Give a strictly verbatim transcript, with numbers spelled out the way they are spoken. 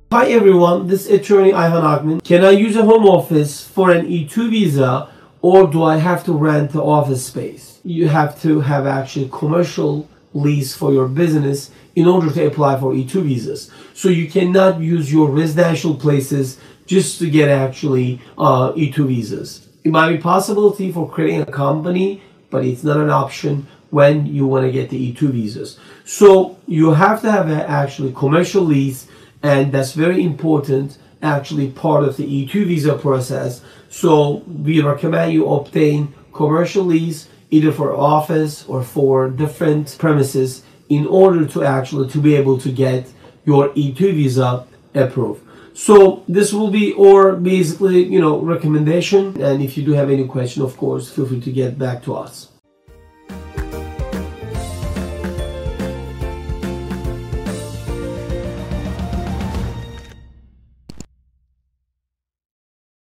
Hi everyone, this is attorney Ayhan Akmin. Can I use a home office for an E two visa, or do I have to rent the office space? You have to have actually commercial lease for your business in order to apply for E two visas. So you cannot use your residential places just to get actually uh, E two visas. It might be a possibility for creating a company, but it's not an option when you want to get the E two visas. So you have to have an actually commercial lease, and that's very important, actually part of the E two visa process. So we recommend you obtain commercial lease either for office or for different premises in order to actually to be able to get your E two visa approved. So this will be our basically, you know, recommendation. And if you do have any question, of course, feel free to get back to us.